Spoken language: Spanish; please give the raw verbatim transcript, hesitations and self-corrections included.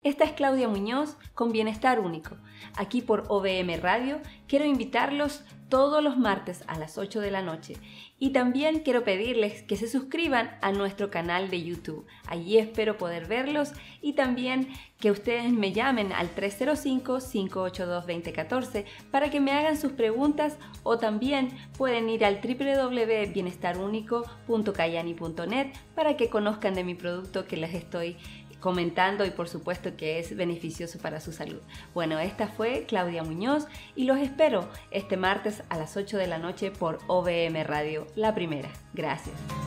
Esta es Claudia Muñoz con Bienestar Único. Aquí por O V M Radio quiero invitarlos todos los martes a las ocho de la noche y también quiero pedirles que se suscriban a nuestro canal de YouTube. Allí espero poder verlos y también que ustedes me llamen al tres cero cinco, cinco ocho dos, dos cero uno cuatro para que me hagan sus preguntas, o también pueden ir al w w w punto bienestar único punto cayani punto net para que conozcan de mi producto que les estoy comentando y por supuesto que es beneficioso para su salud. Bueno, esta fue Claudia Muñoz y los espero este martes a las ocho de la noche por O V M Radio, la primera. Gracias.